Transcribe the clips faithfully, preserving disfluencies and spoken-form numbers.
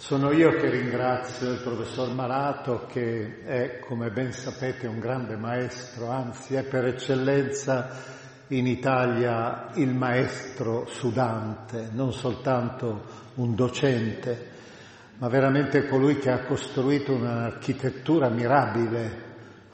Sono io che ringrazio il professor Malato, che è, come ben sapete, un grande maestro, anzi è per eccellenza in Italia il maestro su Dante, non soltanto un docente, ma veramente colui che ha costruito un'architettura mirabile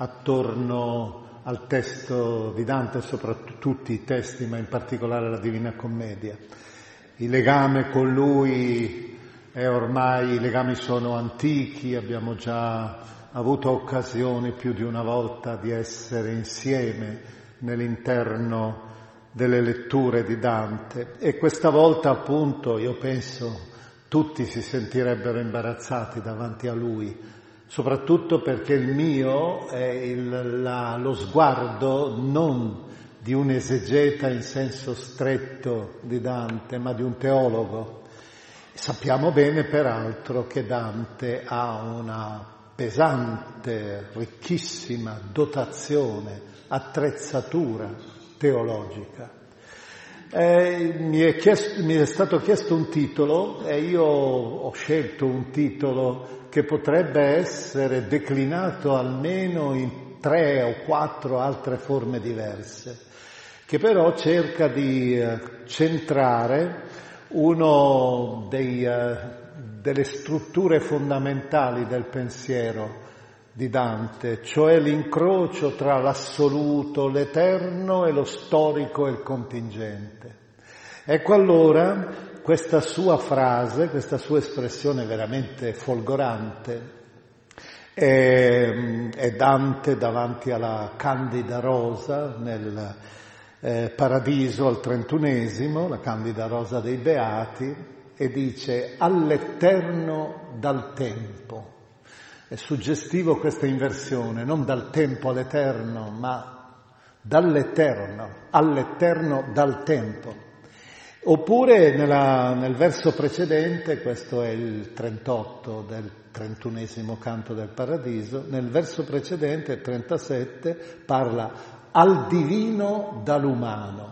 attorno al testo di Dante, soprattutto tutti i testi, ma in particolare la Divina Commedia. Il legame con lui è ormai, i legami sono antichi, abbiamo già avuto occasione più di una volta di essere insieme nell'interno delle letture di Dante, e questa volta appunto io penso tutti si sentirebbero imbarazzati davanti a lui, soprattutto perché il mio è il, la, lo sguardo non di un esegeta in senso stretto di Dante, ma di un teologo. Sappiamo bene peraltro che Dante ha una pesante, ricchissima dotazione, attrezzatura teologica. Eh, mi, è chiesto, mi è stato chiesto un titolo e io ho scelto un titolo che potrebbe essere declinato almeno in tre o quattro altre forme diverse, che però cerca di eh, centrare uno dei, eh, delle strutture fondamentali del pensiero di Dante, cioè l'incrocio tra l'assoluto, l'eterno e lo storico e il contingente. Ecco allora questa sua frase, questa sua espressione veramente folgorante, è, è Dante davanti alla Candida Rosa nel Eh, Paradiso al trentunesimo, la Candida Rosa dei Beati, e dice all'eterno dal tempo. È suggestivo questa inversione, non dal tempo all'eterno, ma dall'eterno, all'eterno dal tempo. Oppure nella, nel verso precedente, questo è il trentotto del trentunesimo canto del Paradiso, nel verso precedente, il trentasette, parla al divino dall'umano.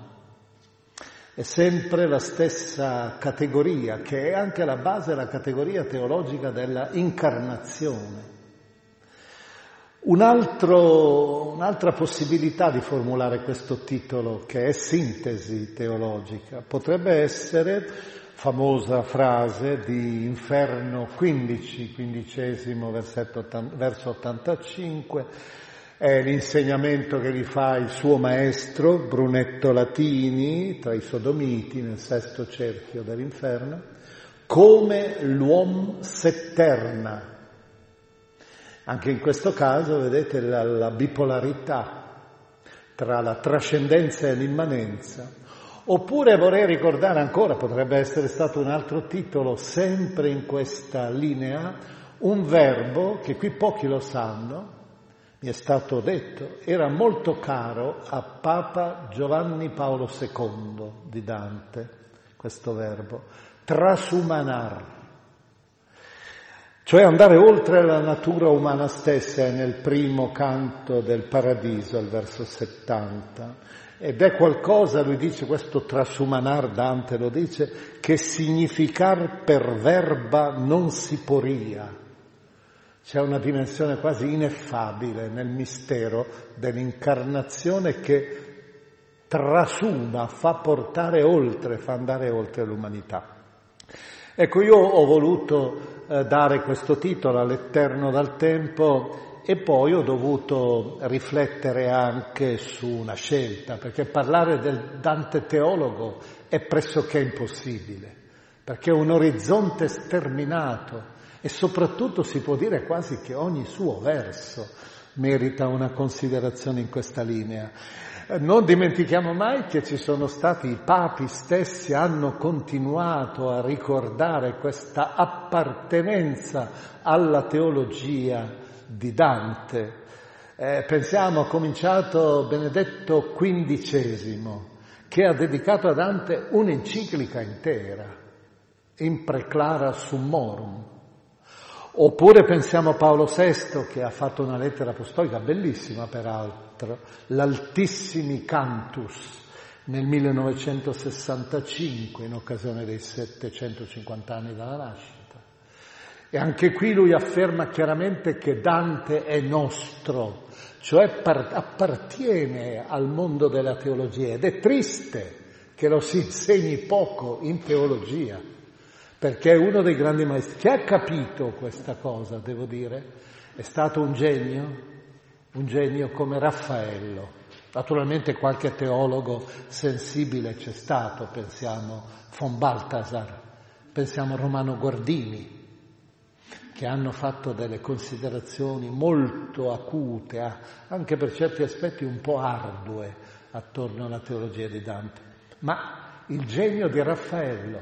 È sempre la stessa categoria, che è anche alla base la categoria teologica della incarnazione. Un altro, un'altra possibilità di formulare questo titolo, che è sintesi teologica, potrebbe essere, famosa frase di Inferno quindici, quindicesimo versetto, verso ottantacinque, è l'insegnamento che gli fa il suo maestro Brunetto Latini tra i sodomiti nel sesto cerchio dell'inferno, come l'uom s'etterna. Anche in questo caso vedete la, la bipolarità tra la trascendenza e l'immanenza. Oppure vorrei ricordare ancora, potrebbe essere stato un altro titolo sempre in questa linea, un verbo che qui pochi lo sanno, mi è stato detto, era molto caro a Papa Giovanni Paolo secondo di Dante, questo verbo, trasumanar, cioè andare oltre la natura umana stessa, è nel primo canto del Paradiso, al verso settanta, ed è qualcosa, lui dice, questo trasumanar, Dante lo dice, che significar per verba non si poria. C'è una dimensione quasi ineffabile nel mistero dell'incarnazione che trasuma, fa portare oltre, fa andare oltre l'umanità. Ecco, io ho voluto eh, dare questo titolo all'Eterno dal tempo e poi ho dovuto riflettere anche su una scelta, perché parlare del Dante teologo è pressoché impossibile, perché è un orizzonte sterminato. E soprattutto si può dire quasi che ogni suo verso merita una considerazione in questa linea. Non dimentichiamo mai che ci sono stati i papi stessi, hanno continuato a ricordare questa appartenenza alla teologia di Dante. Eh, pensiamo, ha cominciato Benedetto quindicesimo, che ha dedicato a Dante un'enciclica intera, In Preclara Summorum. Oppure pensiamo a Paolo sesto, che ha fatto una lettera apostolica bellissima peraltro, l'Altissimi Cantus, nel millenovecentosessantacinque, in occasione dei settecentocinquanta anni dalla nascita. E anche qui lui afferma chiaramente che Dante è nostro, cioè par- appartiene al mondo della teologia, ed è triste che lo si insegni poco in teologia, perché è uno dei grandi maestri. Chi ha capito questa cosa, devo dire, è stato un genio, un genio come Raffaello. Naturalmente qualche teologo sensibile c'è stato, pensiamo von Balthasar, pensiamo a Romano Guardini, che hanno fatto delle considerazioni molto acute, anche per certi aspetti un po' ardue, attorno alla teologia di Dante. Ma il genio di Raffaello.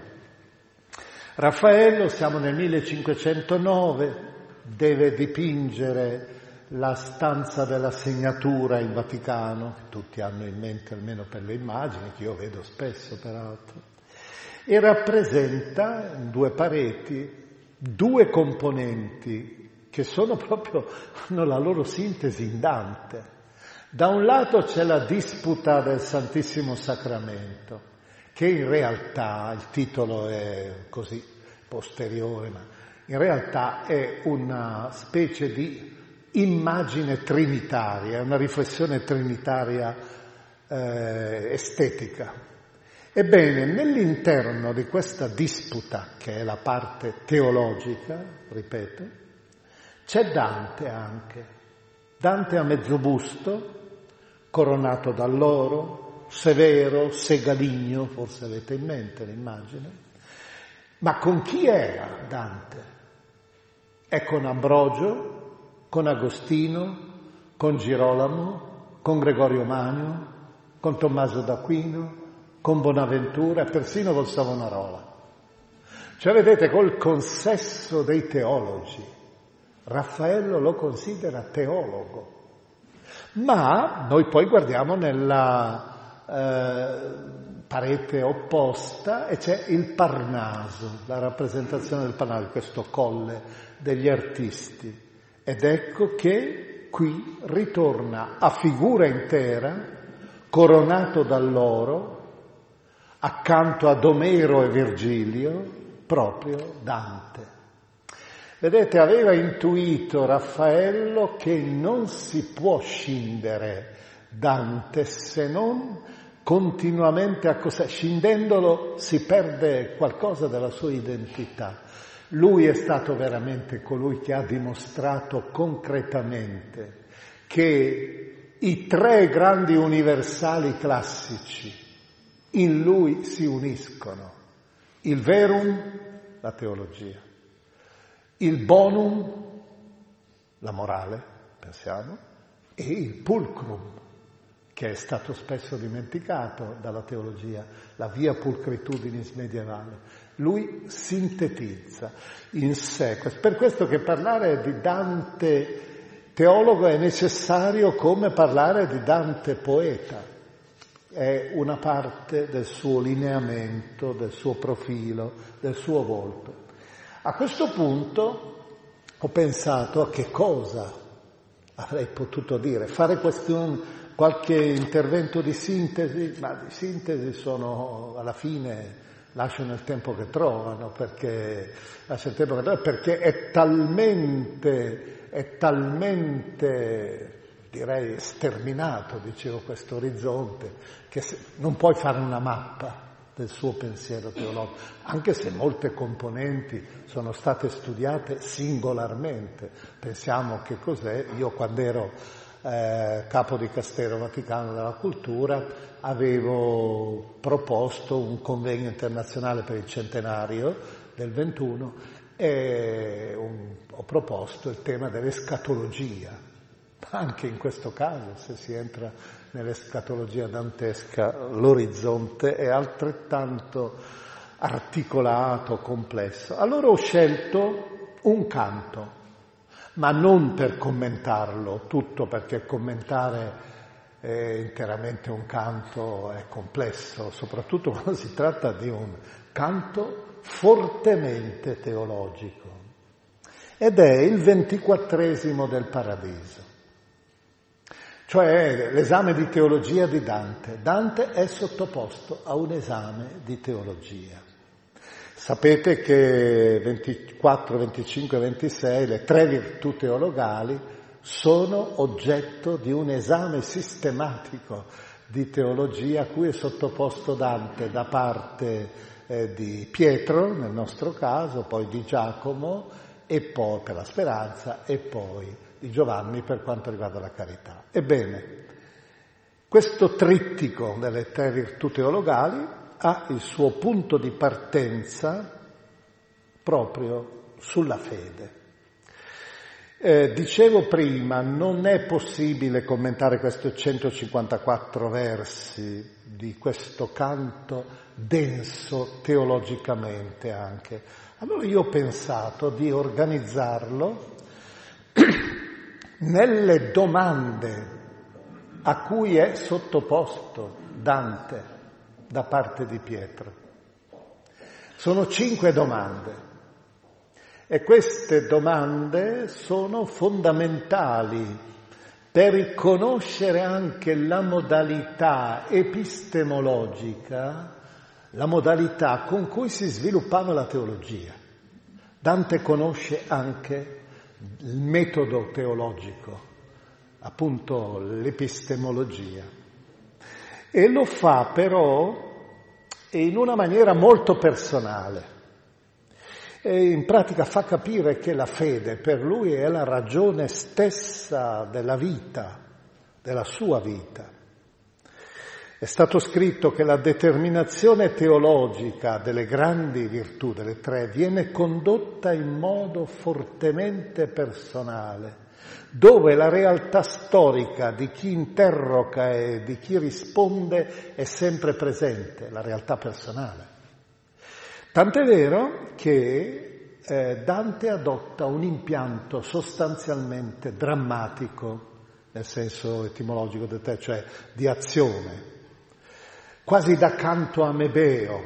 Raffaello, siamo nel millecinquecentonove, deve dipingere la stanza della segnatura in Vaticano, che tutti hanno in mente almeno per le immagini, che io vedo spesso peraltro, e rappresenta in due pareti due componenti che sono proprio, hanno la loro sintesi in Dante. Da un lato c'è la disputa del Santissimo Sacramento, che in realtà, il titolo è così posteriore, ma in realtà è una specie di immagine trinitaria, una riflessione trinitaria eh, estetica. Ebbene, nell'interno di questa disputa, che è la parte teologica, ripeto, c'è Dante anche. Dante a mezzo busto, coronato d'alloro, severo, segaligno, forse avete in mente l'immagine. Ma con chi era Dante? È con Ambrogio, con Agostino, con Girolamo, con Gregorio Magno, con Tommaso d'Aquino, con Bonaventura, persino col Savonarola. Cioè, vedete, col consesso dei teologi. Raffaello lo considera teologo. Ma noi poi guardiamo nella eh, parete opposta e c'è il Parnaso, la rappresentazione del Parnaso, questo colle degli artisti. Ed ecco che qui ritorna a figura intera, coronato dall'oro, accanto ad Omero e Virgilio, proprio Dante. Vedete, aveva intuito Raffaello che non si può scindere Dante se non continuamente accostare. Scindendolo si perde qualcosa della sua identità. Lui è stato veramente colui che ha dimostrato concretamente che i tre grandi universali classici in lui si uniscono. Il verum, la teologia, il bonum, la morale, pensiamo, e il pulcrum, che è stato spesso dimenticato dalla teologia, la via pulchritudinis medievale. Lui sintetizza in sé. Per questo che parlare di Dante teologo è necessario come parlare di Dante poeta. È una parte del suo lineamento, del suo profilo, del suo volto. A questo punto ho pensato a che cosa avrei potuto dire, fare question, qualche intervento di sintesi, ma di sintesi sono alla fine, lasciano il tempo che trovano, perché, lascia il tempo che trovano, perché è talmente, è talmente, direi, sterminato, dicevo, questo orizzonte, che se, non puoi fare una mappa del suo pensiero teologico, anche se molte componenti sono state studiate singolarmente. Pensiamo che cos'è, io quando ero eh, capo di Castello Vaticano della Cultura avevo proposto un convegno internazionale per il centenario del ventuno e un, ho proposto il tema dell'escatologia. Anche in questo caso, se si entra nell'escatologia dantesca, l'orizzonte è altrettanto articolato, complesso. Allora ho scelto un canto, ma non per commentarlo tutto, perché commentare eh, interamente un canto è complesso, soprattutto quando si tratta di un canto fortemente teologico. Ed è il ventiquattresimo del Paradiso. Cioè l'esame di teologia di Dante. Dante è sottoposto a un esame di teologia. Sapete che ventiquattro, venticinque e ventisei, le tre virtù teologali, sono oggetto di un esame sistematico di teologia a cui è sottoposto Dante da parte eh, di Pietro, nel nostro caso, poi di Giacomo, e poi per la speranza, e poi di Giovanni per quanto riguarda la carità. Ebbene, questo trittico delle tre virtù teologali ha il suo punto di partenza proprio sulla fede. Eh, dicevo prima, non è possibile commentare questi centocinquantaquattro versi di questo canto denso teologicamente anche. Allora io ho pensato di organizzarlo nelle domande a cui è sottoposto Dante da parte di Pietro. Sono cinque domande e queste domande sono fondamentali per conoscere anche la modalità epistemologica, la modalità con cui si sviluppava la teologia. Dante conosce anche il metodo teologico, appunto l'epistemologia. E lo fa però in una maniera molto personale. E in pratica fa capire che la fede per lui è la ragione stessa della vita, della sua vita. È stato scritto che la determinazione teologica delle grandi virtù, delle tre, viene condotta in modo fortemente personale, dove la realtà storica di chi interroga e di chi risponde è sempre presente, la realtà personale. Tant'è vero che eh, Dante adotta un impianto sostanzialmente drammatico, nel senso etimologico del testo, cioè di azione, quasi da canto amebeo,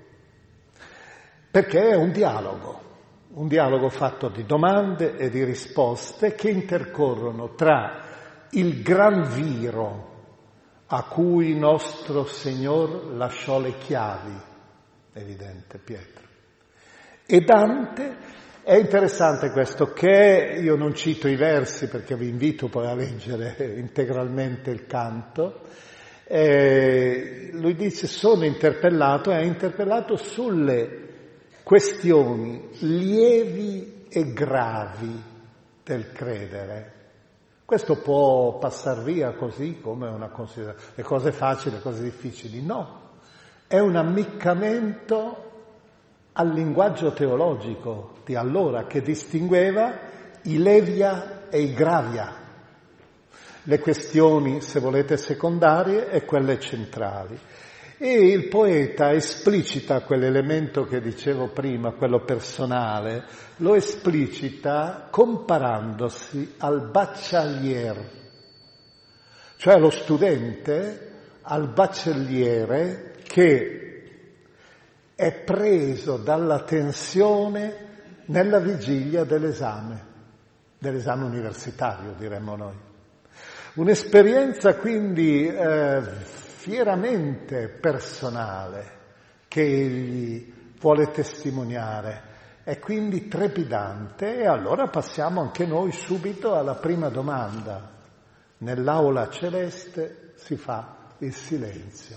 perché è un dialogo. Un dialogo fatto di domande e di risposte che intercorrono tra il gran viro a cui nostro Signor lasciò le chiavi, evidente Pietro, e Dante. È interessante questo, che io non cito i versi perché vi invito poi a leggere integralmente il canto. Eh, lui dice: sono interpellato, è interpellato sulle questioni lievi e gravi del credere. Questo può passar via così come una considerazione, le cose facili, le cose difficili. No, è un ammiccamento al linguaggio teologico di allora che distingueva i levia e i gravia, le questioni, se volete, secondarie e quelle centrali. E il poeta esplicita quell'elemento che dicevo prima, quello personale, lo esplicita comparandosi al bachelier, cioè allo studente, al bacheliere che è preso dalla tensione nella vigilia dell'esame, dell'esame universitario, diremmo noi. Un'esperienza quindi eh, fieramente personale che egli vuole testimoniare, è quindi trepidante. E allora passiamo anche noi subito alla prima domanda. Nell'aula celeste si fa il silenzio.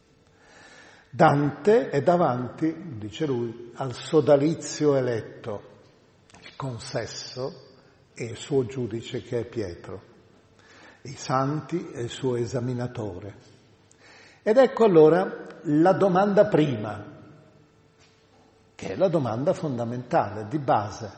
Dante è davanti, dice lui, al sodalizio eletto, il consesso e il suo giudice che è Pietro, i santi e il suo esaminatore. Ed ecco allora la domanda prima, che è la domanda fondamentale, di base.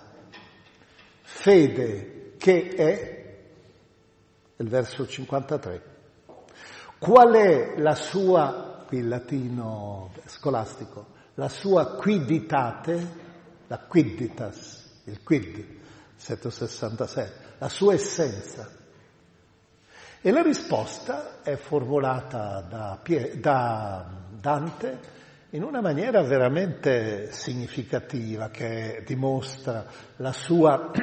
Fede che è, il verso cinquantatré. Qual è la sua, qui il latino scolastico, la sua quiditate, la quidditas, il quid, settecentosessantasei, la sua essenza? E la risposta è formulata da, Pie- da Dante in una maniera veramente significativa, che dimostra la sua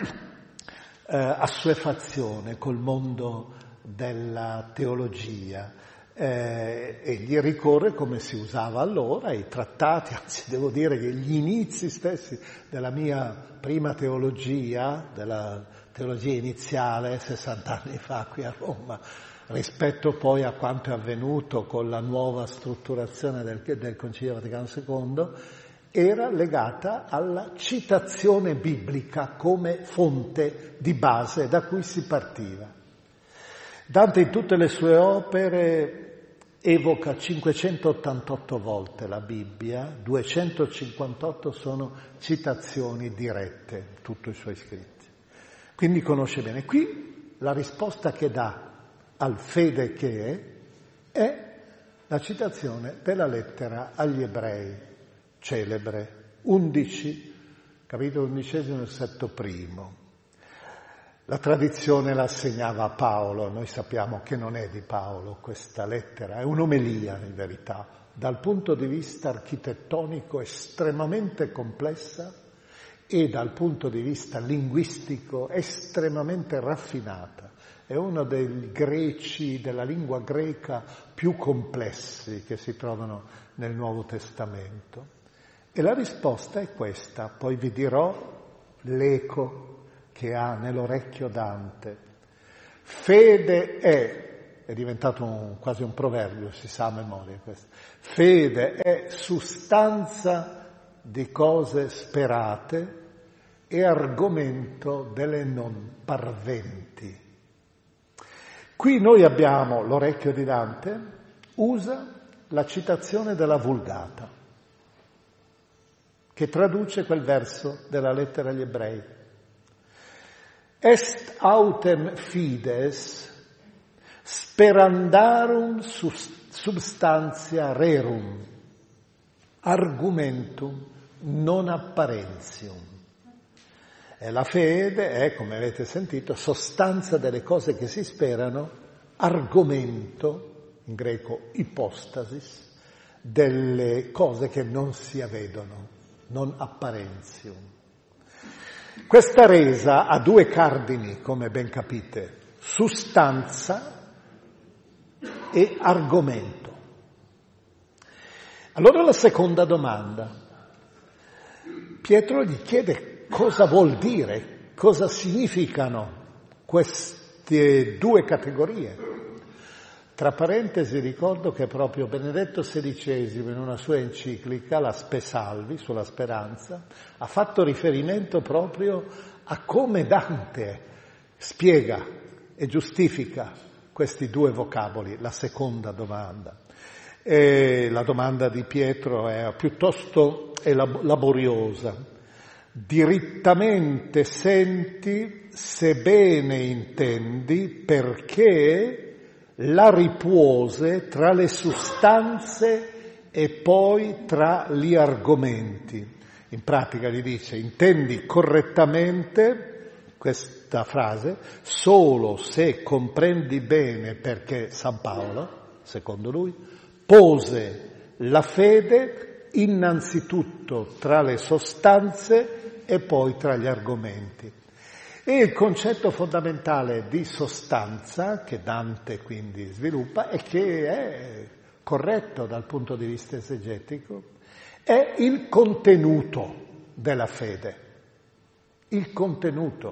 eh, assuefazione col mondo della teologia. eh, egli ricorre come si usava allora, i trattati, anzi devo dire che gli inizi stessi della mia prima teologia, della teologia iniziale, sessanta anni fa qui a Roma, rispetto poi a quanto è avvenuto con la nuova strutturazione del, del Concilio Vaticano secondo, era legata alla citazione biblica come fonte di base da cui si partiva. Dante in tutte le sue opere evoca cinquecentottantotto volte la Bibbia, duecentocinquantotto sono citazioni dirette, tutti i suoi scritti. Quindi conosce bene. Qui la risposta che dà al fede che è, è la citazione della lettera agli ebrei, celebre, undici, capitolo undicesimo, versetto primo. La tradizione la assegnava a Paolo, noi sappiamo che non è di Paolo questa lettera, è un'omelia in verità, dal punto di vista architettonico estremamente complessa e dal punto di vista linguistico estremamente raffinata. È uno dei greci, della lingua greca più complessi che si trovano nel Nuovo Testamento. E la risposta è questa, poi vi dirò l'eco che ha nell'orecchio Dante. Fede è, è diventato un, quasi un proverbio, si sa a memoria questo, fede è sustanza di cose sperate e argomento delle non parventi. Qui noi abbiamo l'orecchio di Dante, usa la citazione della Vulgata, che traduce quel verso della lettera agli ebrei. Est autem fides sperandarum substantia rerum, argumentum non apparentium. E la fede è, come avete sentito, sostanza delle cose che si sperano, argomento, in greco ipostasis, delle cose che non si vedono, non apparentium. Questa resa ha due cardini, come ben capite, sustanza e argomento. Allora la seconda domanda. Pietro gli chiede cosa vuol dire, cosa significano queste due categorie. Tra parentesi ricordo che proprio Benedetto sedicesimo in una sua enciclica, la Spe Salvi, sulla speranza, ha fatto riferimento proprio a come Dante spiega e giustifica questi due vocaboli, la seconda domanda. E la domanda di Pietro è piuttosto laboriosa. Dirittamente senti se bene intendi perché la ripuose tra le sustanze e poi tra gli argomenti. In pratica gli dice, intendi correttamente questa frase solo se comprendi bene perché San Paolo, secondo lui, pose la fede innanzitutto tra le sostanze e poi tra gli argomenti. E il concetto fondamentale di sostanza, che Dante quindi sviluppa e che è corretto dal punto di vista esegetico, è il contenuto della fede. Il contenuto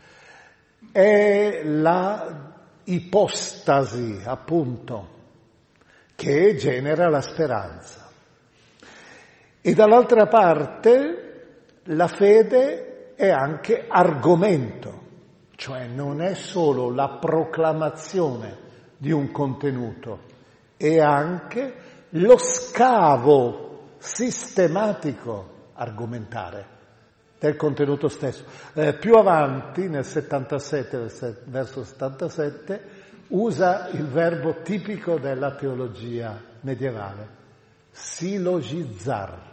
è la ipostasi, appunto, che genera la speranza. E dall'altra parte la fede è anche argomento, cioè non è solo la proclamazione di un contenuto, è anche lo scavo sistematico argomentare del contenuto stesso. Eh, più avanti, nel settantasette, verso settantasette, usa il verbo tipico della teologia medievale, sillogizzar.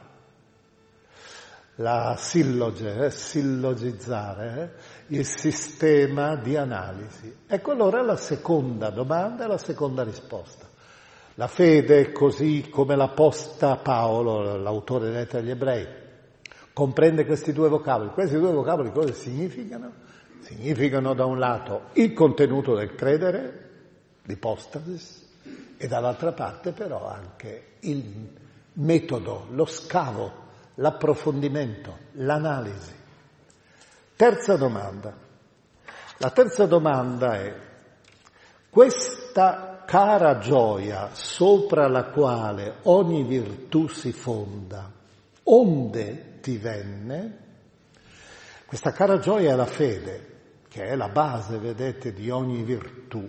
La silloge, eh, sillogizzare, eh, il sistema di analisi. Ecco allora la seconda domanda e la seconda risposta. La fede, così come l'ha posta Paolo, l'autore delle lettere agli ebrei, comprende questi due vocaboli. Questi due vocaboli cosa significano? Significano da un lato il contenuto del credere, l'ipostasis, e dall'altra parte però anche il metodo, lo scavo, l'approfondimento, l'analisi. Terza domanda. La terza domanda è: questa cara gioia sopra la quale ogni virtù si fonda, onde ti venne? Questa cara gioia è la fede, che è la base, vedete, di ogni virtù.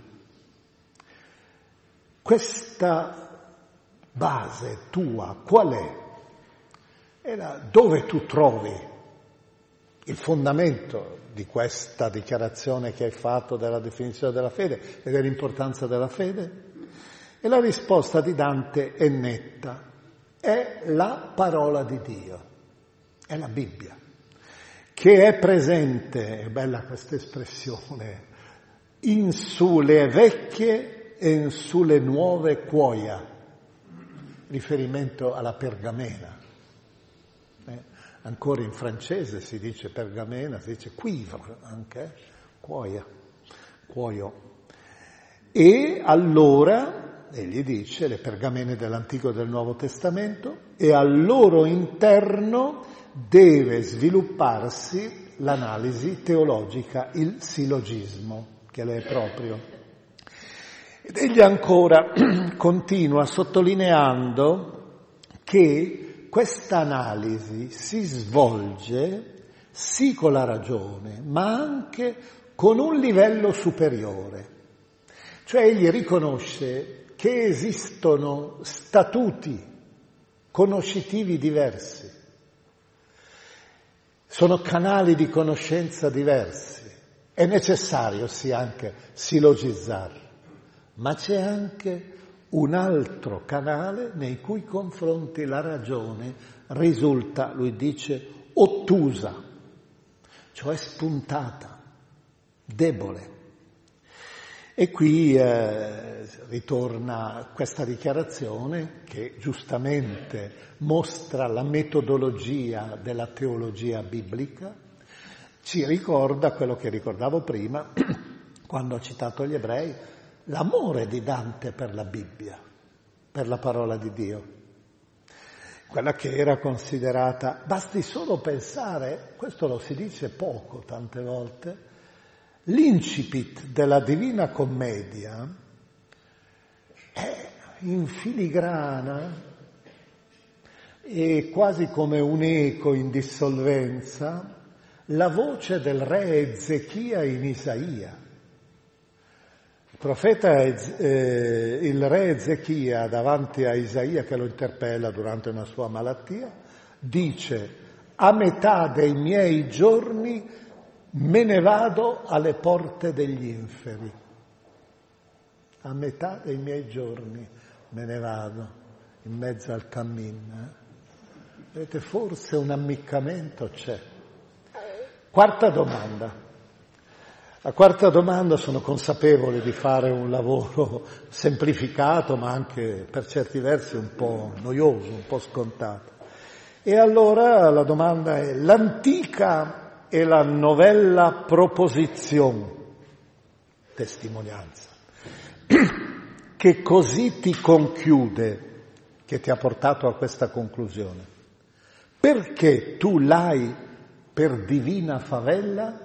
Questa base tua qual è? È la, dove tu trovi il fondamento di questa dichiarazione che hai fatto della definizione della fede e dell'importanza della fede? E la risposta di Dante è netta: è la parola di Dio, è la Bibbia, che è presente, è bella questa espressione, in sulle vecchie e in sulle nuove cuoia, riferimento alla pergamena. Eh, ancora in francese si dice pergamena, si dice cuivre anche, eh? cuoia, cuoio. E allora, egli dice, le pergamene dell'Antico e del Nuovo Testamento, e al loro interno deve svilupparsi l'analisi teologica, il sillogismo, che le è proprio. Ed egli ancora continua sottolineando che questa analisi si svolge sì con la ragione, ma anche con un livello superiore. Cioè egli riconosce che esistono statuti conoscitivi diversi, sono canali di conoscenza diversi, è necessario sì anche sillogizzare, ma c'è anche un altro canale nei cui confronti la ragione risulta, lui dice, ottusa, cioè spuntata, debole. E qui eh, ritorna questa dichiarazione che giustamente mostra la metodologia della teologia biblica, ci ricorda quello che ricordavo prima, quando ho citato gli ebrei, l'amore di Dante per la Bibbia, per la parola di Dio, quella che era considerata, basti solo pensare, questo lo si dice poco tante volte, l'incipit della Divina Commedia è in filigrana e quasi come un eco in dissolvenza la voce del re Ezechia in Isaia. Il profeta, eh, il re Ezechia, davanti a Isaia che lo interpella durante una sua malattia, dice: a metà dei miei giorni me ne vado alle porte degli inferi. A metà dei miei giorni me ne vado in mezzo al cammin. Eh? Vedete, forse un ammiccamento c'è. Quarta domanda. La quarta domanda, sono consapevole di fare un lavoro semplificato, ma anche per certi versi un po' noioso, un po' scontato. E allora la domanda è: l'antica e la novella proposizione, testimonianza, che così ti conchiude, che ti ha portato a questa conclusione, perché tu l'hai per divina favella?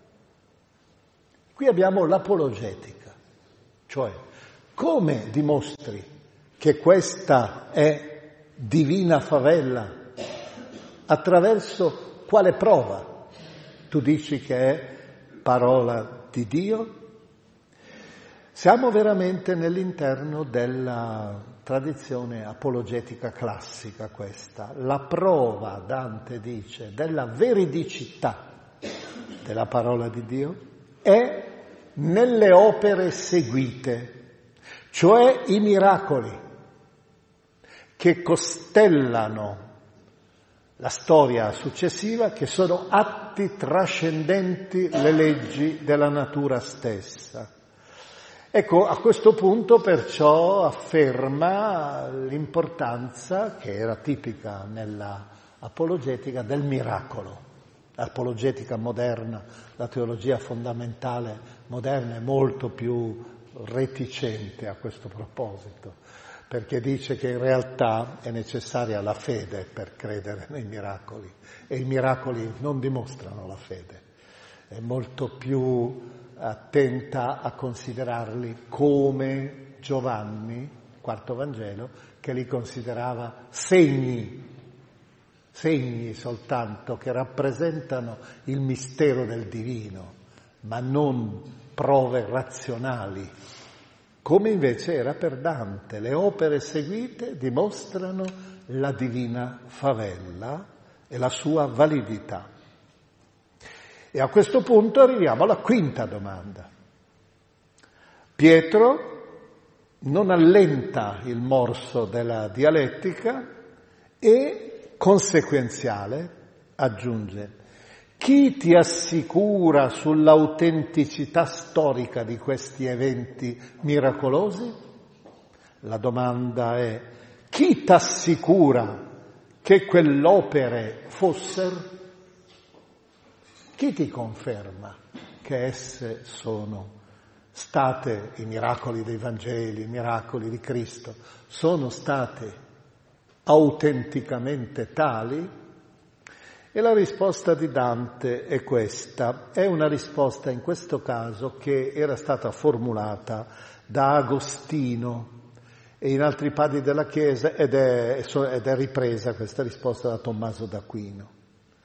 Qui abbiamo l'apologetica, cioè come dimostri che questa è divina favella? Attraverso quale prova? Tu dici che è parola di Dio? Siamo veramente nell'interno della tradizione apologetica classica questa. La prova, Dante dice, della veridicità della parola di Dio è nelle opere seguite, cioè i miracoli che costellano la storia successiva, che sono atti trascendenti le leggi della natura stessa. Ecco, a questo punto perciò afferma l'importanza, che era tipica nella apologetica, del miracolo. L'apologetica moderna, la teologia fondamentale moderna è molto più reticente a questo proposito, perché dice che in realtà è necessaria la fede per credere nei miracoli e i miracoli non dimostrano la fede. È molto più attenta a considerarli come Giovanni, quarto Vangelo, che li considerava segni, segni soltanto che rappresentano il mistero del divino, ma non prove razionali, come invece era per Dante. Le opere seguite dimostrano la divina favella e la sua validità. E a questo punto arriviamo alla quinta domanda. Pietro non allenta il morso della dialettica e, conseguenziale, aggiunge: chi ti assicura sull'autenticità storica di questi eventi miracolosi? La domanda è: chi t'assicura che quell'opere fossero? Chi ti conferma che esse sono state, i miracoli dei Vangeli, i miracoli di Cristo, sono state autenticamente tali? E la risposta di Dante è questa. È una risposta in questo caso che era stata formulata da Agostino e in altri padri della Chiesa ed è, ed è ripresa questa risposta da Tommaso d'Aquino.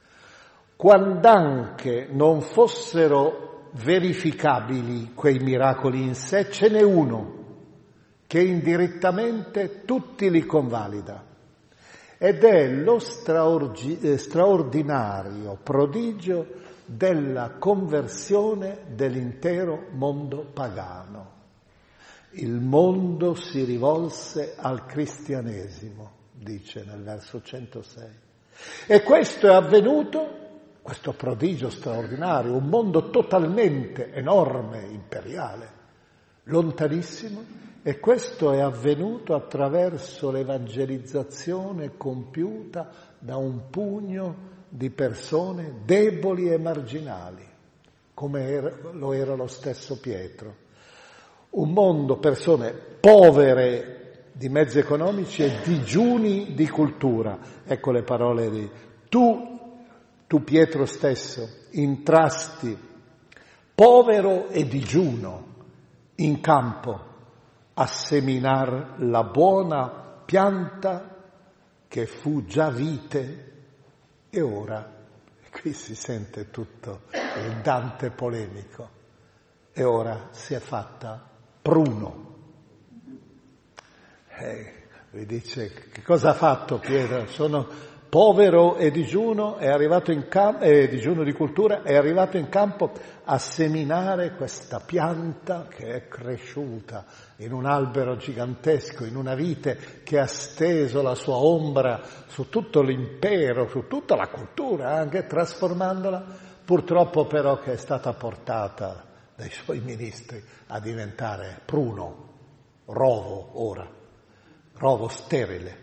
Quand'anche non fossero verificabili quei miracoli in sé, ce n'è uno che indirettamente tutti li convalida, ed è lo straorgi- straordinario prodigio della conversione dell'intero mondo pagano. Il mondo si rivolse al cristianesimo, dice nel verso centosei. E questo è avvenuto, questo prodigio straordinario, un mondo totalmente enorme, imperiale, lontanissimo, e questo è avvenuto attraverso l'evangelizzazione compiuta da un pugno di persone deboli e marginali, come era, lo era lo stesso Pietro. Un mondo, persone povere di mezzi economici e digiuni di cultura. Ecco le parole di tu, tu Pietro stesso, intrasti povero e digiuno in campo a seminar la buona pianta che fu già vite e ora, e qui si sente tutto il Dante polemico, e ora si è fatta pruno. Eh, lui dice, che cosa ha fatto Pietro? Sono povero e digiuno, è arrivato in campo, eh, digiuno di cultura, è arrivato in campo a seminare questa pianta che è cresciuta in un albero gigantesco, in una vite che ha steso la sua ombra su tutto l'impero, su tutta la cultura, anche trasformandola, purtroppo però che è stata portata dai suoi ministri a diventare pruno, rovo ora, rovo sterile.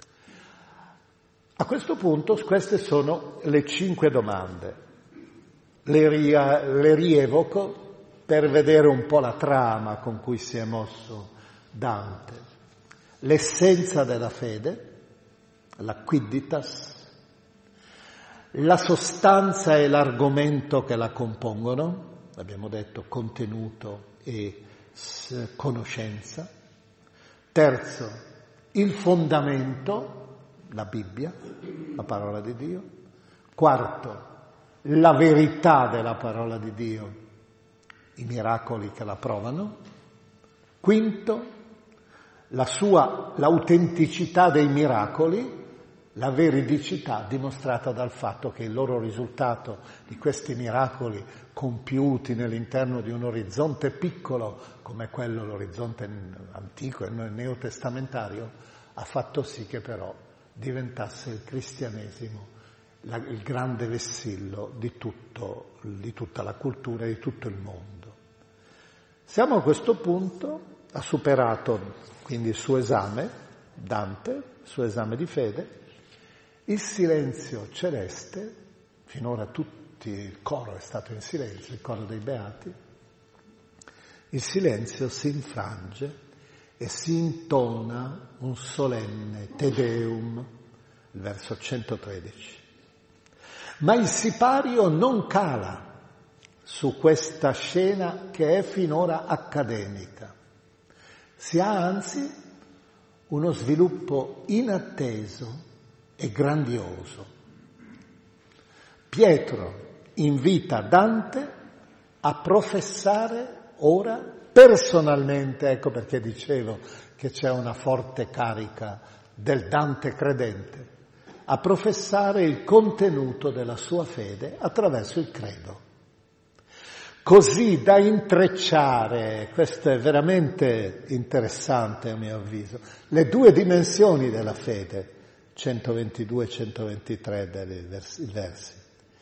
A questo punto queste sono le cinque domande, le, ria, le rievoco per vedere un po' la trama con cui si è mosso Dante. L'essenza della fede, la quidditas, la sostanza e l'argomento che la compongono, abbiamo detto contenuto e conoscenza. Terzo, il fondamento, la Bibbia, la parola di Dio. Quarto, la verità della parola di Dio, i miracoli che la provano. Quinto, la sua, l'autenticità dei miracoli, la veridicità dimostrata dal fatto che il loro risultato di questi miracoli compiuti nell'interno di un orizzonte piccolo come quello, l'orizzonte antico e neotestamentario, ha fatto sì che però diventasse il cristianesimo la, il grande vessillo di, tutto, di tutta la cultura e di tutto il mondo. Siamo a questo punto, ha superato quindi il suo esame, Dante, il suo esame di fede, il silenzio celeste, finora tutti, il coro è stato in silenzio, il coro dei beati, il silenzio si infrange e si intona un solenne Te Deum, il verso centotredici. Ma il sipario non cala su questa scena che è finora accademica. Si ha anzi uno sviluppo inatteso e grandioso. Pietro invita Dante a professare ora personalmente, ecco perché dicevo che c'è una forte carica del Dante credente, a professare il contenuto della sua fede attraverso il credo. Così da intrecciare, questo è veramente interessante a mio avviso, le due dimensioni della fede, centoventidue e centoventitré dei versi, versi.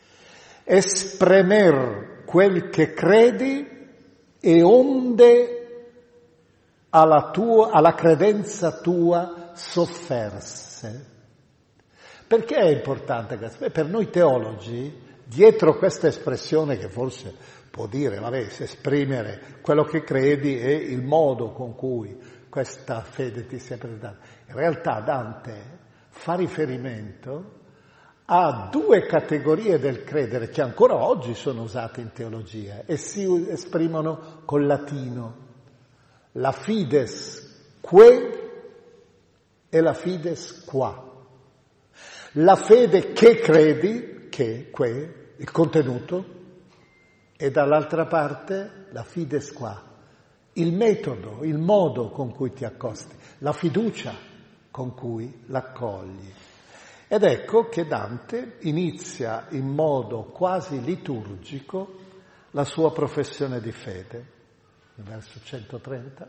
Espremer quel che credi e onde alla, tua, alla credenza tua sofferse. Perché è importante questo? Per noi teologi, dietro questa espressione che forse può dire, vabbè, esprimere quello che credi e il modo con cui questa fede ti sia presentata, in realtà Dante fa riferimento a due categorie del credere che ancora oggi sono usate in teologia e si esprimono col latino, la fides que e la fides qua. La fede che credi, che, que, il contenuto, e dall'altra parte la fides qua, il metodo, il modo con cui ti accosti, la fiducia con cui l'accogli. Ed ecco che Dante inizia in modo quasi liturgico la sua professione di fede, nel verso centotrenta.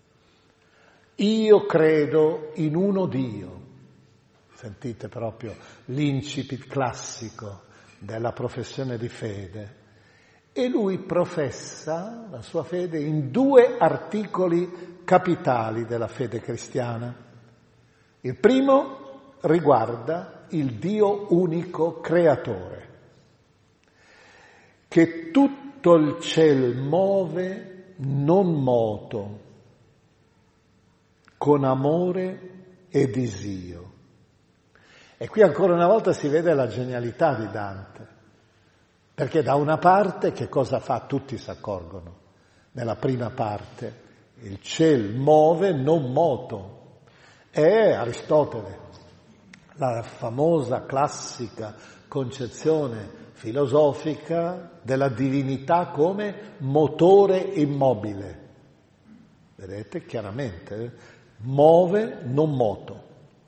Io credo in uno Dio. Sentite proprio l'incipit classico della professione di fede. E lui professa la sua fede in due articoli capitali della fede cristiana. Il primo riguarda il Dio unico creatore, che tutto il ciel muove non moto, con amore e disio. E qui ancora una volta si vede la genialità di Dante, perché da una parte che cosa fa? Tutti si accorgono. Nella prima parte, il ciel muove non moto, è Aristotele, la famosa classica concezione filosofica della divinità come motore immobile. Vedete chiaramente, muove non moto.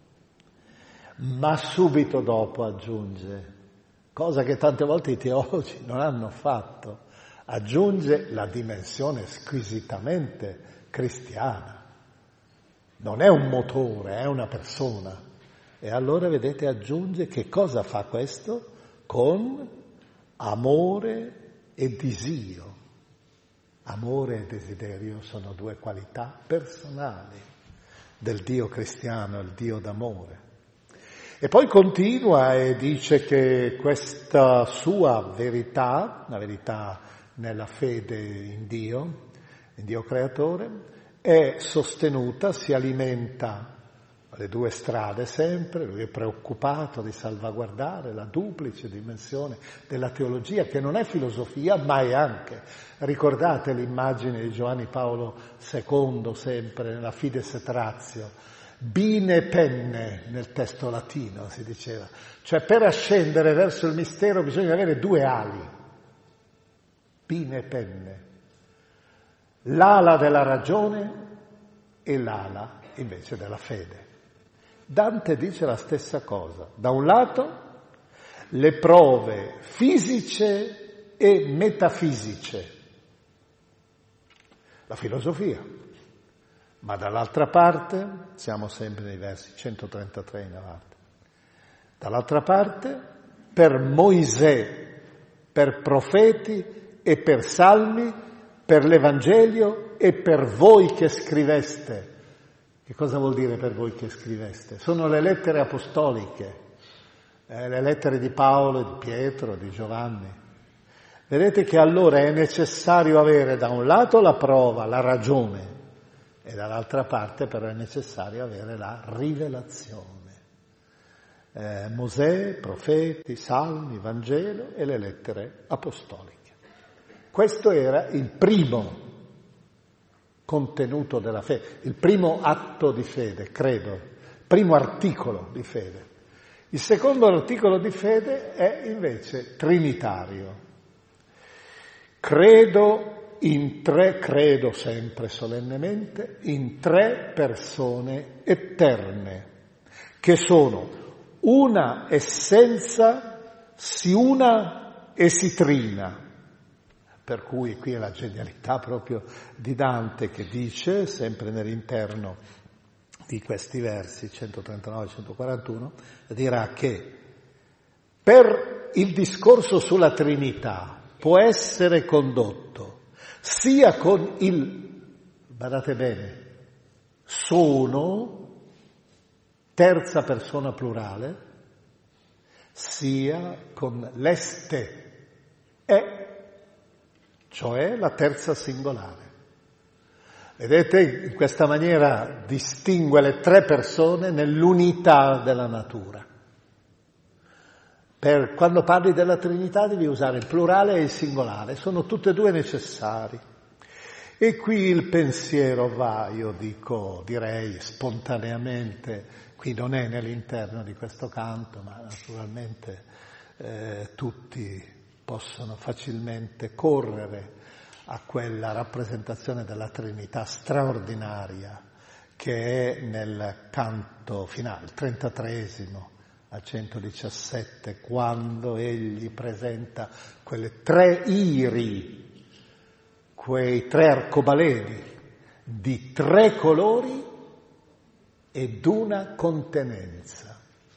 Ma subito dopo aggiunge, cosa che tante volte i teologi non hanno fatto, aggiunge la dimensione squisitamente cristiana. Non è un motore, è una persona. E allora, vedete, aggiunge che cosa fa questo? Con amore e disio. Amore e desiderio sono due qualità personali del Dio cristiano, il Dio d'amore. E poi continua e dice che questa sua verità, la verità nella fede in Dio, in Dio creatore, è sostenuta, si alimenta le due strade sempre, lui è preoccupato di salvaguardare la duplice dimensione della teologia, che non è filosofia, ma è anche, ricordate l'immagine di Giovanni Paolo secondo sempre, nella Fides et Ratio, bine penne nel testo latino si diceva, cioè per ascendere verso il mistero bisogna avere due ali, bine penne, l'ala della ragione e l'ala invece della fede. Dante dice la stessa cosa. Da un lato le prove fisiche e metafisiche, la filosofia, ma dall'altra parte, siamo sempre nei versi centotrentatré in avanti, dall'altra parte per Moisè, per profeti e per salmi, per l'Evangelio e per voi che scriveste. Che cosa vuol dire per voi che scriveste? Sono le lettere apostoliche, eh, le lettere di Paolo, di Pietro, di Giovanni. Vedete che allora è necessario avere da un lato la prova, la ragione, e dall'altra parte però è necessario avere la rivelazione. Eh, Mosè, profeti, salmi, Vangelo e le lettere apostoliche. Questo era il primo contenuto della fede, il primo atto di fede, credo, primo articolo di fede. Il secondo articolo di fede è invece trinitario. Credo in tre, credo sempre solennemente, in tre persone eterne, che sono una essenza, si una e si trina. Per cui qui è la genialità proprio di Dante che dice, sempre nell'interno di questi versi, centotrentanove centoquarantuno, dirà che per il discorso sulla Trinità può essere condotto sia con il, badate bene, sono, terza persona plurale, sia con l'este, è, cioè la terza singolare. Vedete, in questa maniera distingue le tre persone nell'unità della natura. Per, quando parli della Trinità devi usare il plurale e il singolare, sono tutte e due necessari. E qui il pensiero va, io dico, direi spontaneamente, qui non è nell'interno di questo canto, ma naturalmente eh, tutti possono facilmente correre a quella rappresentazione della Trinità straordinaria che è nel canto finale, il trentatreesimo al centodiciassette, quando egli presenta quelle tre iri, quei tre arcobaleni di tre colori ed una contenenza.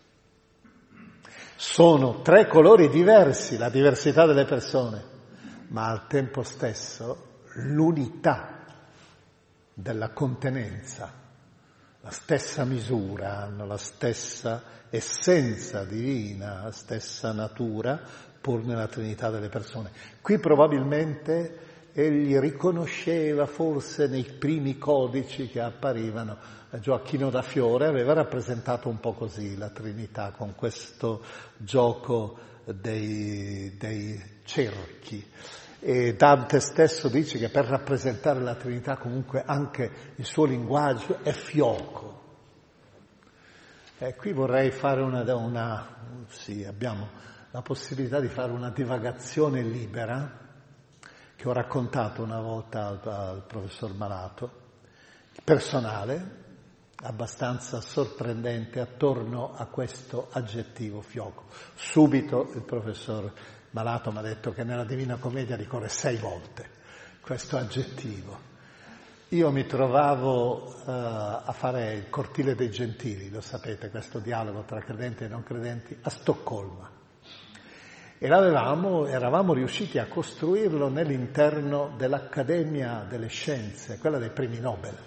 Sono tre colori diversi, la diversità delle persone, ma al tempo stesso l'unità della contenenza, la stessa misura, hanno la stessa essenza divina, la stessa natura, pur nella Trinità delle persone. Qui probabilmente egli riconosceva, forse nei primi codici che apparivano, Gioacchino da Fiore aveva rappresentato un po' così la Trinità, con questo gioco dei, dei cerchi. E Dante stesso dice che per rappresentare la Trinità comunque anche il suo linguaggio è fioco. E qui vorrei fare una, una sì, abbiamo la possibilità di fare una divagazione libera che ho raccontato una volta al, al professor Malato, personale, abbastanza sorprendente attorno a questo aggettivo fioco. Subito il professor Malato mi ha detto che nella Divina Commedia ricorre sei volte questo aggettivo. Io mi trovavo uh, a fare il Cortile dei Gentili, lo sapete, questo dialogo tra credenti e non credenti, a Stoccolma. E l'avevamo, eravamo riusciti a costruirlo nell'interno dell'Accademia delle Scienze, quella dei premi Nobel.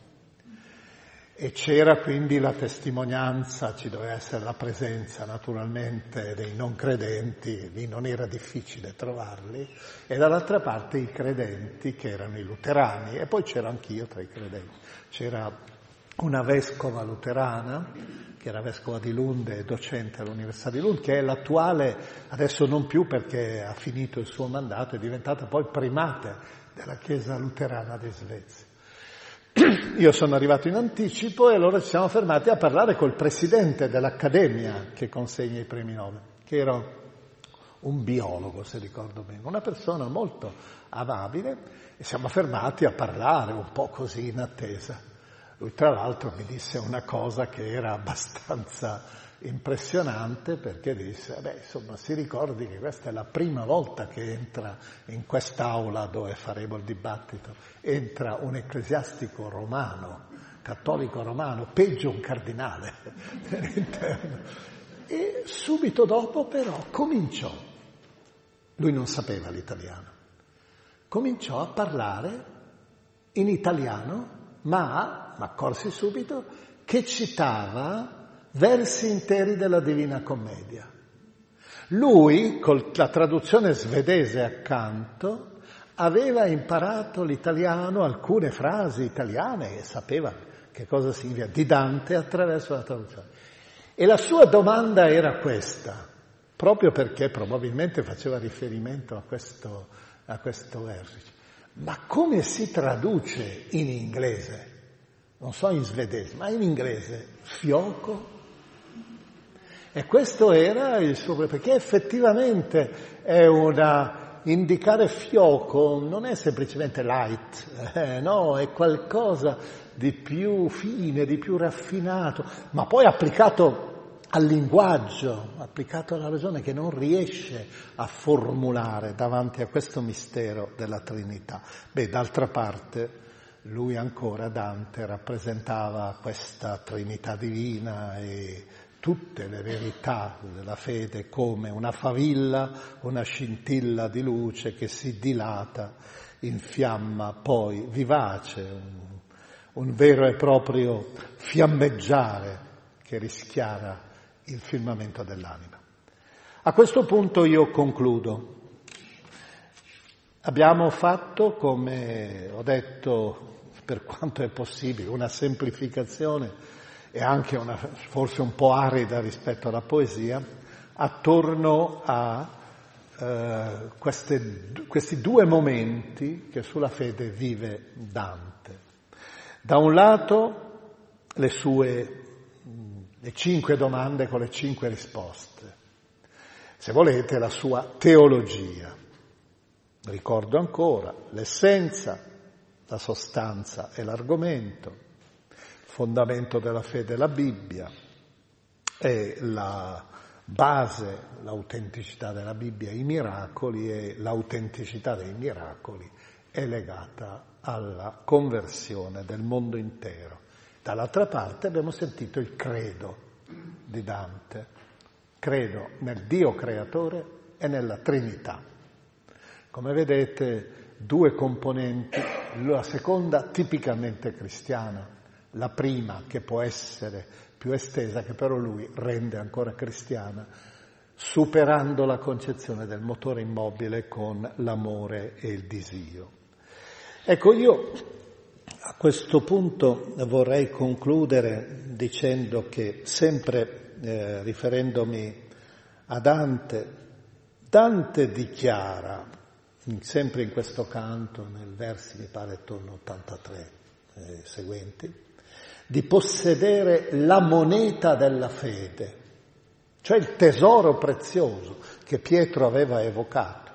E c'era quindi la testimonianza, ci doveva essere la presenza naturalmente dei non credenti, lì non era difficile trovarli, e dall'altra parte i credenti che erano i luterani, e poi c'ero anch'io tra i credenti. C'era una vescova luterana, che era vescova di Lund e docente all'Università di Lund, che è l'attuale, adesso non più perché ha finito il suo mandato, è diventata poi primate della Chiesa luterana di Svezia. Io sono arrivato in anticipo e allora ci siamo fermati a parlare col presidente dell'Accademia che consegna i premi Nobel, che era un biologo, se ricordo bene, una persona molto amabile, e siamo fermati a parlare un po' così in attesa. Lui tra l'altro mi disse una cosa che era abbastanza impressionante, perché disse, beh, insomma, si ricordi che questa è la prima volta che entra in quest'aula dove faremo il dibattito, entra un ecclesiastico romano, cattolico romano, peggio un cardinale all'interno. E subito dopo però cominciò, lui non sapeva l'italiano, cominciò a parlare in italiano, ma, mi accorsi subito, che citava versi interi della Divina Commedia. Lui, con la traduzione svedese accanto, aveva imparato l'italiano, alcune frasi italiane e sapeva che cosa significa di Dante attraverso la traduzione. E la sua domanda era questa, proprio perché probabilmente faceva riferimento a questo, a questo verso. Ma come si traduce in inglese? Non so in svedese, ma in inglese, fioco? E questo era il suo, perché effettivamente è una, indicare fioco non è semplicemente light, eh, no, è qualcosa di più fine, di più raffinato, ma poi applicato al linguaggio, applicato alla ragione che non riesce a formulare davanti a questo mistero della Trinità. Beh, d'altra parte, lui ancora, Dante, rappresentava questa Trinità divina e tutte le verità della fede come una favilla, una scintilla di luce che si dilata, infiamma poi vivace, un, un vero e proprio fiammeggiare che rischiara il firmamento dell'anima. A questo punto io concludo. Abbiamo fatto, come ho detto, per quanto è possibile, una semplificazione e anche una, forse un po' arida rispetto alla poesia, attorno a eh, queste, questi due momenti che sulla fede vive Dante. Da un lato le sue le cinque domande con le cinque risposte, se volete la sua teologia. Ricordo ancora l'essenza, la sostanza e l'argomento, il fondamento della fede è la Bibbia e la base, l'autenticità della Bibbia, i miracoli, e l'autenticità dei miracoli è legata alla conversione del mondo intero. Dall'altra parte abbiamo sentito il credo di Dante, credo nel Dio creatore e nella Trinità. Come vedete, due componenti, la seconda tipicamente cristiana, la prima che può essere più estesa, che però lui rende ancora cristiana, superando la concezione del motore immobile con l'amore e il disio. Ecco, io a questo punto vorrei concludere dicendo che, sempre eh, riferendomi a Dante, Dante dichiara, sempre in questo canto, nel versi mi pare attorno ottantatré eh, seguenti, di possedere la moneta della fede, cioè il tesoro prezioso che Pietro aveva evocato,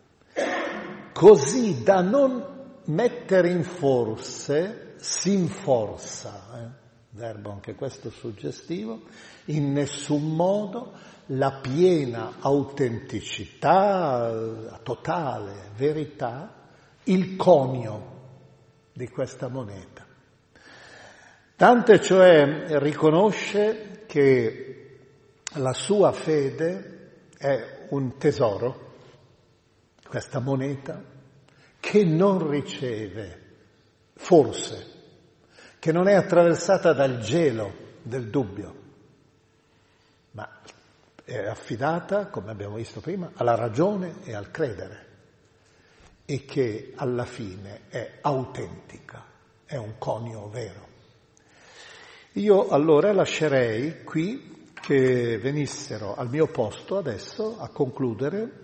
così da non mettere in forse, s'inforza, eh, verbo anche questo suggestivo, in nessun modo la piena autenticità, totale verità, il conio di questa moneta. Dante cioè riconosce che la sua fede è un tesoro, questa moneta, che non riceve forse, che non è attraversata dal gelo del dubbio, ma è affidata, come abbiamo visto prima, alla ragione e al credere, e che alla fine è autentica, è un conio vero. Io allora lascerei qui che venissero al mio posto adesso a concludere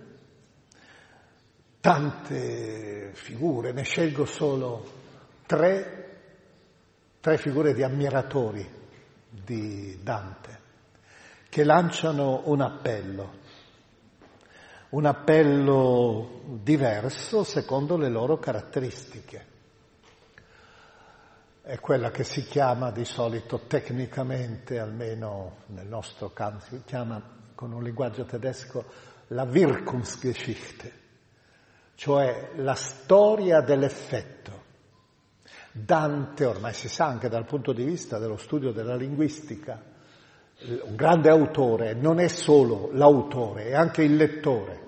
tante figure, ne scelgo solo tre, tre figure di ammiratori di Dante, che lanciano un appello, un appello diverso secondo le loro caratteristiche. È quella che si chiama di solito tecnicamente, almeno nel nostro campo, si chiama con un linguaggio tedesco la Wirkungsgeschichte, cioè la storia dell'effetto. Dante, ormai si sa anche dal punto di vista dello studio della linguistica, un grande autore non è solo l'autore, è anche il lettore.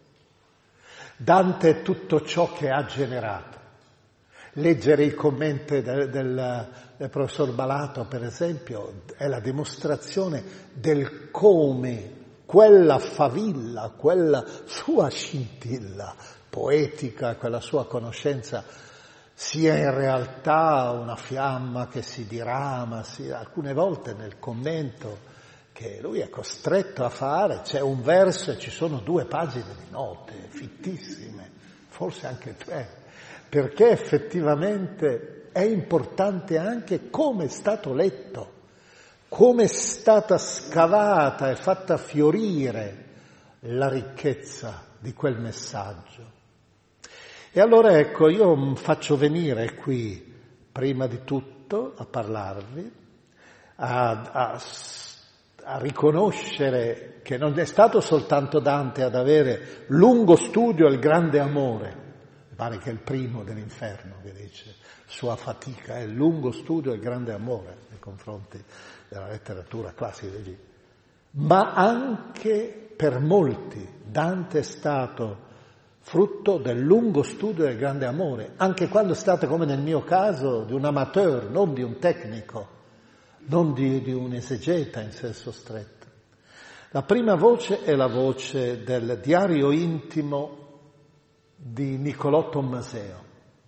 Dante è tutto ciò che ha generato. Leggere i commenti del, del, del professor Balato, per esempio, è la dimostrazione del come quella favilla, quella sua scintilla poetica, quella sua conoscenza, sia in realtà una fiamma che si dirama, sia, alcune volte nel commento che lui è costretto a fare, c'è un verso e ci sono due pagine di note, fittissime, forse anche tre, perché effettivamente è importante anche come è stato letto, come è stata scavata e fatta fiorire la ricchezza di quel messaggio. E allora ecco, io faccio venire qui, prima di tutto, a parlarvi, a, a, a riconoscere che non è stato soltanto Dante ad avere lungo studio e il grande amore, mi pare che è il primo dell'Inferno che dice, sua fatica è il lungo studio e il grande amore nei confronti della letteratura classica di Egitto, ma anche per molti Dante è stato frutto del lungo studio e del grande amore, anche quando è stato, come nel mio caso, di un amateur, non di un tecnico, non di, di un esegeta in senso stretto. La prima voce è la voce del diario intimo di Niccolò Tommaseo.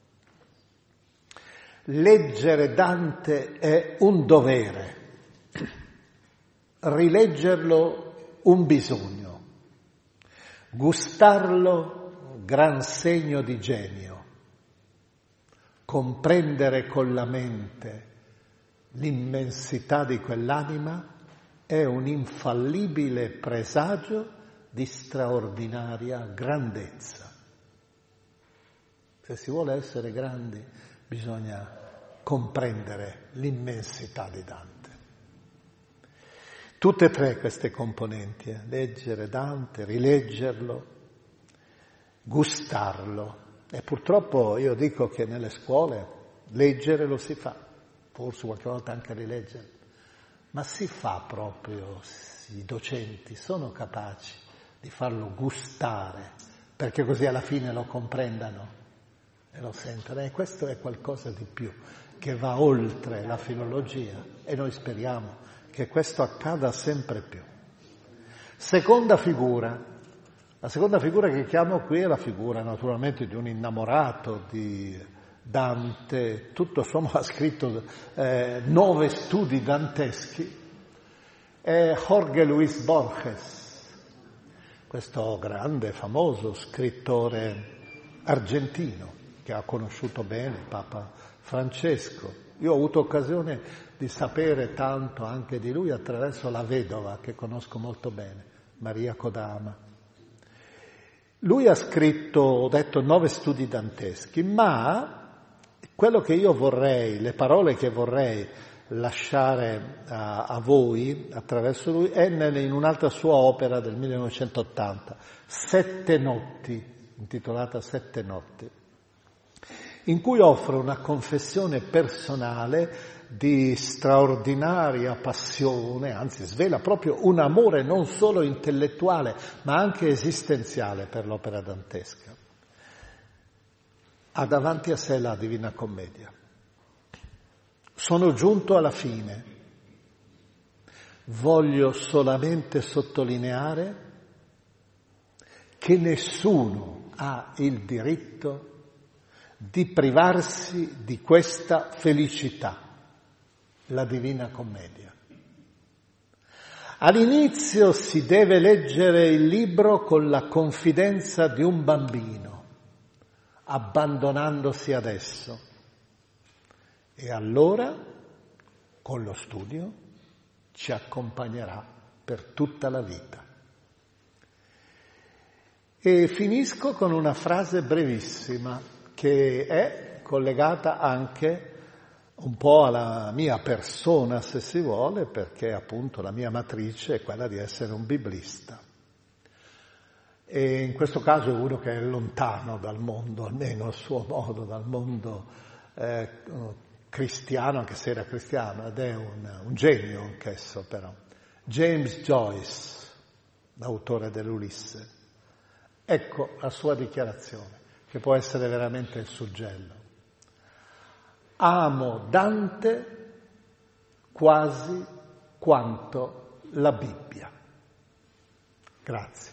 Leggere Dante è un dovere, rileggerlo un bisogno, gustarlo gran segno di genio, comprendere con la mente l'immensità di quell'anima è un infallibile presagio di straordinaria grandezza. Se si vuole essere grandi bisogna comprendere l'immensità di Dante. Tutte e tre queste componenti, eh? leggere Dante, rileggerlo, gustarlo. E purtroppo io dico che nelle scuole leggere lo si fa, forse qualche volta anche rileggere, ma si fa proprio, i docenti sono capaci di farlo gustare, perché così alla fine lo comprendano e lo sentono. E questo è qualcosa di più, che va oltre la filologia, e noi speriamo che questo accada sempre più. Seconda figura. La seconda figura che chiamo qui è la figura naturalmente di un innamorato di Dante, tutto sommato ha scritto eh, nove studi danteschi, è Jorge Luis Borges, questo grande, famoso scrittore argentino che ha conosciuto bene Papa Francesco. Io ho avuto occasione di sapere tanto anche di lui attraverso la vedova che conosco molto bene, Maria Kodama. Lui ha scritto, ho detto, nove studi danteschi, ma quello che io vorrei, le parole che vorrei lasciare a, a voi attraverso lui è in un'altra sua opera del millenovecentottanta, Sette notti, intitolata Sette notti, in cui offre una confessione personale di straordinaria passione, anzi svela proprio un amore non solo intellettuale ma anche esistenziale per l'opera dantesca. Ha davanti a sé la Divina Commedia. Sono giunto alla fine. Voglio solamente sottolineare che nessuno ha il diritto di privarsi di questa felicità, la Divina Commedia. All'inizio si deve leggere il libro con la confidenza di un bambino, abbandonandosi ad esso, e allora, con lo studio, ci accompagnerà per tutta la vita. E finisco con una frase brevissima che è collegata anche un po' alla mia persona, se si vuole, perché appunto la mia matrice è quella di essere un biblista. E in questo caso è uno che è lontano dal mondo, almeno a suo modo, dal mondo eh, cristiano, anche se era cristiano, ed è un, un genio anch'esso però. James Joyce, l'autore dell'Ulisse. Ecco la sua dichiarazione, che può essere veramente il suggello. Amo Dante quasi quanto la Bibbia. Grazie.